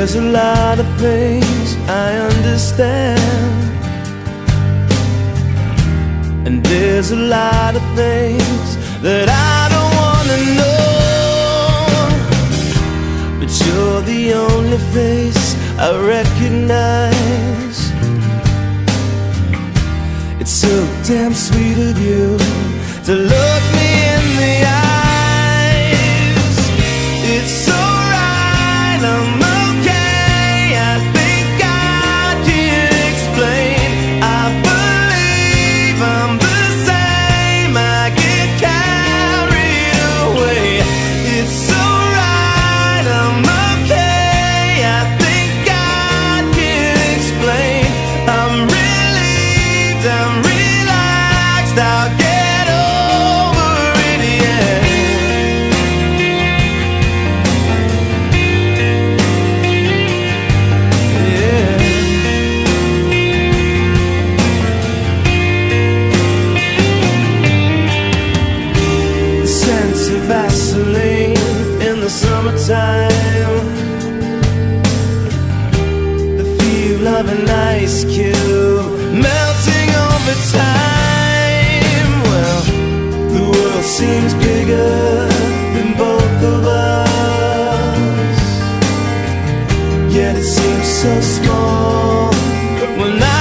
there's a lot of things I understand, and there's a lot of things that I don't wanna know. But you're the only face I recognize. It's so damn sweet of you to look me in the eyes. It's alright, I'm okay. I think I can explain. I believe I'm the same. I get carried away. It's alright, I'm okay. I think I can explain. I'm relieved, I'm relaxed. I'll get over it, yeah. Yeah. The scent of Vaseline in the summertime, the feel of an ice cube melting over time. Well, the world seems bigger than both of us, yet it seems so small when I